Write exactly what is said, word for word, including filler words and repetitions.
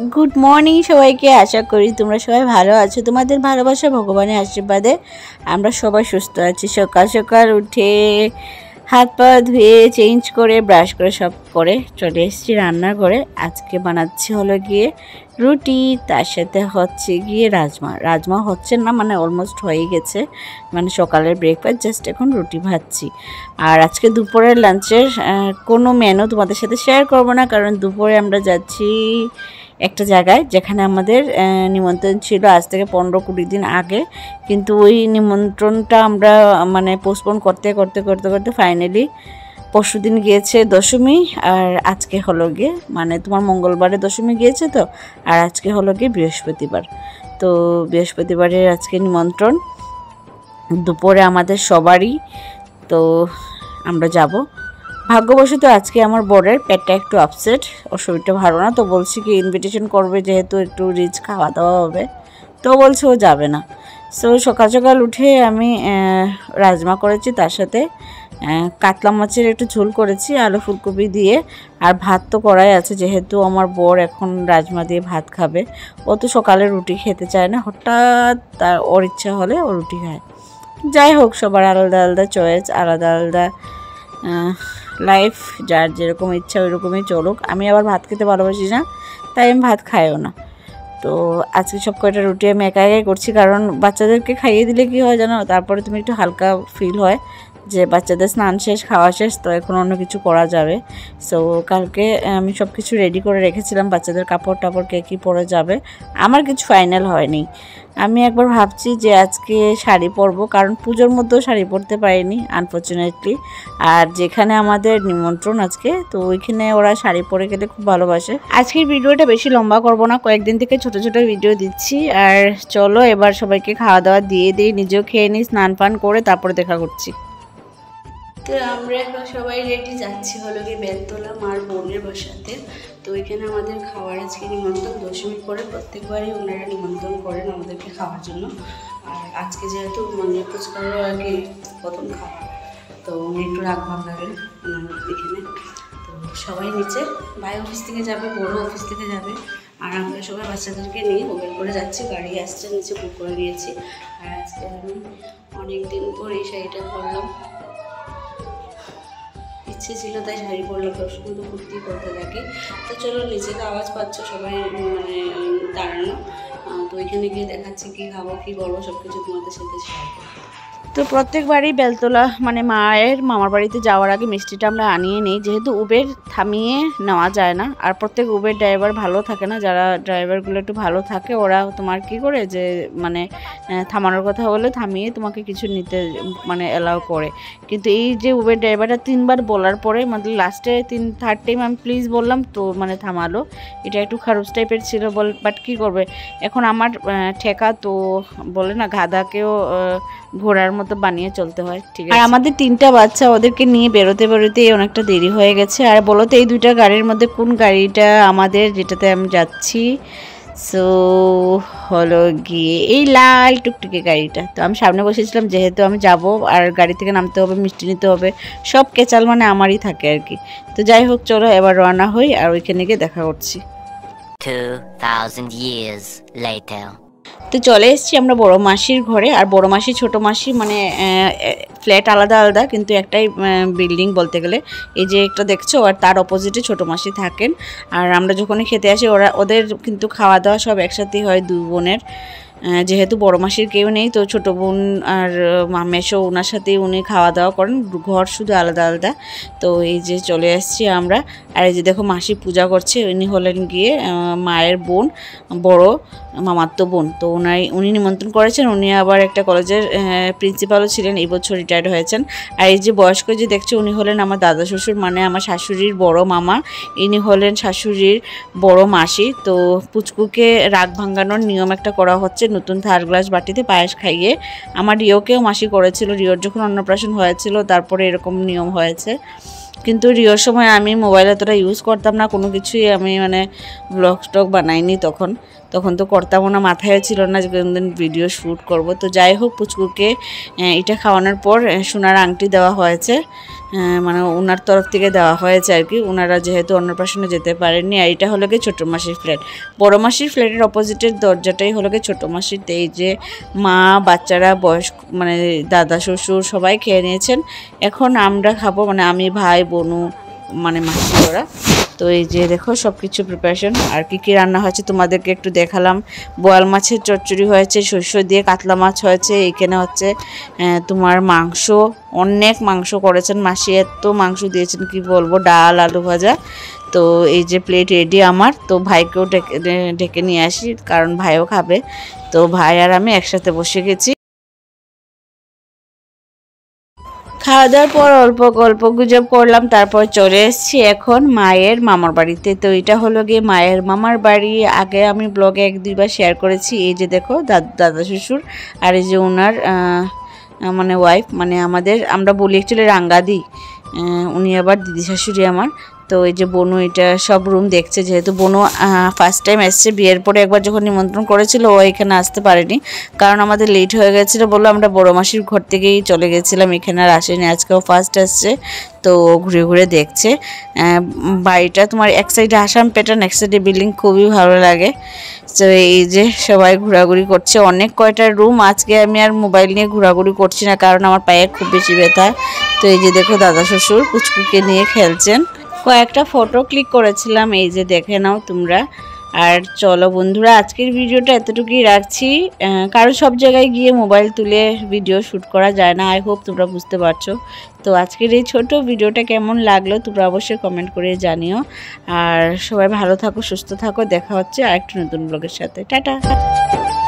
Good morning সবাইকে। আশা করি তোমরা সবাই ভালো আছো। তোমাদের ভালোবাসা ভগবানের আশীর্বাদে আমরা সবাই সুস্থ আছি। সকাল সকাল উঠে হাত পা ধুয়ে চেঞ্জ করে ব্রাশ করে সব করে চলে এসেছি রান্নাঘরে। আজকে বানাচ্ছি হলো গিয়ে রুটি, তার সাথে হচ্ছে গিয়ে রাজমা। রাজমা হচ্ছে না, মানে অলমোস্ট হয়ে গেছে, মানে সকালের ব্রেকফাস্ট, জাস্ট এখন রুটি ভাজছি। আর আজকে দুপুরের লাঞ্চের কোনো মেনু তোমাদের সাথে শেয়ার করব না, কারণ দুপুরে আমরা যাচ্ছি একটা জায়গায় যেখানে আমাদের নিমন্ত্রণ ছিল আজ থেকে পনেরো কুড়ি দিন আগে, কিন্তু ওই নিমন্ত্রণটা আমরা মানে পোস্টপোন করতে করতে করতে করতে ফাইনালি পরশু দিন গিয়েছে দশমী, আর আজকে হলো গিয়ে মানে তোমার মঙ্গলবারে দশমী গিয়েছে তো, আর আজকে হলো গিয়ে বৃহস্পতিবার। তো বৃহস্পতিবারের আজকে নিমন্ত্রণ দুপুরে আমাদের সবারই, তো আমরা যাব। ভাগ্যবশত আজকে আমার বরের পেটটা একটু আপসেট, ওর শরীরটা ভালো না, তো বলছি কি ইনভিটেশন করবে যেহেতু একটু রিচ খাওয়া দাওয়া হবে, তো বলছে ও যাবে না। সো সকাল সকাল উঠে আমি রাজমা করেছি, তার সাথে কাতলা মাছের একটু ঝোল করেছি আলু ফুলকপি দিয়ে, আর ভাত তো করাই আছে, যেহেতু আমার বর এখন রাজমা দিয়ে ভাত খাবে। ও তো সকালে রুটি খেতে চায় না, হঠাৎ তার ওর ইচ্ছা হলে ও রুটি খায়। যাই হোক, সবার আলাদা আলাদা চয়েস, আলাদা আলাদা লাইফ, যার যেরকম ইচ্ছা ওই রকমই চলুক। আমি আবার ভাত খেতে ভালোবাসি না, তাই আমি ভাত খাইও না। তো আজকে সব কয়টা রুটি আমি একা একাই করছি, কারণ বাচ্চাদেরকে খাইয়ে দিলে কি হয় জানো, তারপরে তুমি একটু হালকা ফিল হয় যে বাচ্চাদের স্নান শেষ, খাওয়া শেষ, তো এখন অন্য কিছু করা যাবে। সো কালকে আমি সব কিছু রেডি করে রেখেছিলাম, বাচ্চাদের কাপড় টাপড় কে কী পরে যাবে। আমার কিছু ফাইনাল হয়নি। আমি একবার ভাবছি যে আজকে শাড়ি পরবো, কারণ পুজোর মধ্যেও শাড়ি পরতে পারিনি আনফর্চুনেটলি। আর যেখানে আমাদের নিমন্ত্রণ আজকে, তো ওইখানে ওরা শাড়ি পরে গেলে খুব ভালোবাসে। আজকের ভিডিওটা বেশি লম্বা করব না, কয়েকদিন থেকে ছোট ছোট ভিডিও দিচ্ছি। আর চলো এবার সবাইকে খাওয়া দাওয়া দিয়ে দিই, নিজেও খেয়ে নিই, স্নান পান করে তারপরে দেখা করছি। তো আমরা এখন সবাই রেডি, যাচ্ছি হলো গিয়ে বেলতলা মার বোনের বাসাতে। তো এখানে আমাদের খাওয়ার আজকে নিমন্ত্রণ, দশমীর পরে প্রত্যেকবারই ওনারা নিমন্ত্রণ করেন আমাদেরকে খাওয়ার জন্য। আর আজকে যেহেতু মানে ফুচকারও আগে প্রথম খাওয়া, তো উনি একটু রাগ ভাব লাগেন ওনার এখানে। তো সবাই নিচে, ভাই অফিস থেকে যাবে, বড় অফিস থেকে যাবে, আর আমরা সবাই বাচ্চাদেরকে নিয়ে ওবেল করে যাচ্ছি। গাড়ি আসছে, নিচে বুক করে দিয়েছি। আর আজকে আমি অনেক দিন পর এই শাড়িটা পরলাম, ইচ্ছে ছিল তাই শাড়ি পরলাম, সবসময় তো কুর্তি করতে থাকি। তো চলো, নিচে তো আওয়াজ পাচ্ছ সবাই মানে দাঁড়ানো, তো ওইখানে গিয়ে দেখাচ্ছি কী খাবো কী করবো সব কিছু তোমাদের সাথে শেয়ার করবো। তো প্রত্যেকবারই বেলতলা মানে মায়ের মামার বাড়িতে যাওয়ার আগে মিষ্টিটা আমরা আনিয়ে নিই, যেহেতু উবের থামিয়ে নেওয়া যায় না। আর প্রত্যেক উবের ড্রাইভার ভালো থাকে না, যারা ড্রাইভারগুলো একটু ভালো থাকে ওরা তোমার কি করে যে মানে থামানোর কথা বলে থামিয়ে তোমাকে কিছু নিতে মানে অ্যালাউ করে। কিন্তু এই যে উবের ড্রাইভারটা তিনবার বলার পরে মানে লাস্টে তিন থার্ড টাইম আমি প্লিজ বললাম, তো মানে থামালো। এটা একটু খারুস টাইপের ছিল বল, বাট কী করবে, এখন আমার ঠেকা, তো বলে না গাধাকেও ঘোড়ার মতো বানিয়ে চলতে হয়, ঠিক আছে। আর আমাদের তিনটা বাচ্চা, ওদেরকে নিয়ে বেরোতে বেরোতে অনেকটা দেরি হয়ে গেছে। আর বলো তো এই দুইটা গাড়ির মধ্যে কোন গাড়িটা আমাদের, যেটাতে আমি যাচ্ছি? সো হলো গিয়ে এই লাল টুকটুকে গাড়িটা। তো আমি সামনে বসেছিলাম, যেহেতু আমি যাব আর গাড়ি থেকে নামতে হবে, মিষ্টি নিতে হবে, সব কেচাল মানে আমারই থাকে আর কি। তো যাই হোক, চলো এবার রওনা হই, আর ওইখানে গিয়ে দেখা করছি। two thousand years later. তো চলে এসেছি আমরা বড় মাসির ঘরে। আর বড় মাসি ছোট মাসি মানে ফ্ল্যাট আলাদা আলাদা, কিন্তু একটাই বিল্ডিং বলতে গেলে। এই যে একটা দেখছো, আর তার অপোজিটে ছোট মাসি থাকেন। আর আমরা যখনই খেতে আসি ওরা ওদের কিন্তু খাওয়া দাওয়া সব একসাথেই হয় দুই বোনের, যেহেতু বড় মাসির কেউ নেই, তো ছোটো বোন আর মেশো ওনার সাথেই উনি খাওয়া দাওয়া করেন, ঘর শুধু আলাদা আলাদা। তো এই যে চলে আসছি আমরা। আর এই যে দেখো মাসি পূজা করছে, উনি হলেন গিয়ে মায়ের বোন, বড় মামাতো বোন। তো ওনাই উনি নিমন্ত্রণ করেছেন। উনি আবার একটা কলেজের প্রিন্সিপালও ছিলেন, এই বছর রিটায়ার্ড হয়েছেন। আর এই যে বয়স্ক যে দেখছো, উনি হলেন আমার দাদা শ্বশুর, মানে আমার শাশুড়ির বড় মামা। ইনি হলেন শাশুড়ির বড় মাসি। তো পুচকুকে রাগ ভাঙানোর নিয়ম একটা করা হচ্ছে, নতুন থার গ্লাস বাটিতে পায়েস খাইয়ে। আমার রিওকেও মাসি করেছিল, রিওর যখন অন্নপ্রাশন হয়েছিল তারপরে এরকম নিয়ম হয়েছে। কিন্তু রিওর সময় আমি মোবাইল এতটা ইউজ করতাম না, কোনো কিছুই আমি মানে ব্লগ স্টক বানাইনি তখন। তখন তো করতাম না, মাথায় ছিল না যে কোনদিন ভিডিও শ্যুট করব। তো যাই হোক, পুচকুকে এটা খাওয়ানোর পর সোনার আংটি দেওয়া হয়েছে, মানে ওনার তরফ থেকে দেওয়া হয়েছে আর কি। ওনারা যেহেতু অন্নপ্রাশনে যেতে পারেননি। আর এটা হলো গিয়ে ছোটো মাসির ফ্ল্যাট, বড় মাসির ফ্ল্যাটের অপোজিটের দরজাটাই হলো গিয়ে ছোটো মাসির। এই যে মা, বাচ্চারা, বয়স্ক মানে দাদা শ্বশুর সবাই খেয়ে নিয়েছেন। এখন আমরা খাবো, মানে আমি, ভাই, বোনু, মানে মাসি ওরা। তো এই যে দেখো সব কিছু প্রিপারেশন। আর কি কি রান্না হয়েছে তোমাদেরকে একটু দেখালাম। বোয়াল মাছের চচ্চড়ি হয়েছে, শস্য দিয়ে কাতলা মাছ হয়েছে, এখানে হচ্ছে তোমার মাংস, অনেক মাংস করেছেন মাসি, এত মাংস দিয়েছেন কি বলবো, ডাল, আলু ভাজা। তো এই যে প্লেট রেডি আমার। তো ভাইকেও ডেকে ডেকে নিয়ে আসি, কারণ ভাইও খাবে। তো ভাই আর আমি একসাথে বসে গেছি। খাওয়া দাওয়ার পর অল্প গল্প গুজব করলাম, তারপর চলে এসেছি এখন মায়ের মামার বাড়িতে। তো এটা হলো গিয়ে মায়ের মামার বাড়ি। আগে আমি ব্লগে এক দুইবার শেয়ার করেছি। এই যে দেখো দাদা শ্বশুর, আর এই যে ওনার মানে ওয়াইফ, মানে আমাদের আমরা বলি অ্যাকচুয়ালি রাঙ্গাদি, উনি আবার দিদি শাশুড়ি আমার। তো এই যে বোনু এটা সব রুম দেখছে, যেহেতু বোনু ফার্স্ট টাইম এসছে। বিয়ের পরে একবার যখন নিমন্ত্রণ করেছিল ও এখানে আসতে পারেনি, কারণ আমাদের লেট হয়ে গেছিলো বলে আমরা বড় মাসির ঘর থেকেই চলে গেছিলাম, এখানে আর আসেনি। আজকেও ফার্স্ট আসছে, তো ঘুরে ঘুরে দেখছে বাড়িটা। তোমার এক সাইডে আসাম প্যাটার্ন, এক সাইডে বিল্ডিং, খুবই ভালো লাগে। তো এই যে সবাই ঘোরাঘুরি করছে, অনেক কয়টা রুম। আজকে আমি আর মোবাইল নিয়ে ঘোরাঘুরি করছি না, কারণ আমার পায়ে খুব বেশি ব্যথা। তো এই যে দেখো দাদা শ্বশুর পুচকুকে নিয়ে খেলছেন। কয়েকটা ফটো ক্লিক করেছিলাম, এই যে দেখে নাও তোমরা। আর চলো বন্ধুরা, আজকের ভিডিওটা এতটুকুই রাখছি, কারণ সব জায়গায় গিয়ে মোবাইল তুলে ভিডিও শ্যুট করা যায় না। আই হোপ তোমরা বুঝতে পারছো। তো আজকের এই ছোট ভিডিওটা কেমন লাগলো তোমরা অবশ্যই কমেন্ট করে জানিও। আর সবাই ভালো থাকো, সুস্থ থাকো। দেখা হচ্ছে আরেকটা নতুন ব্লগের সাথে। টাটা।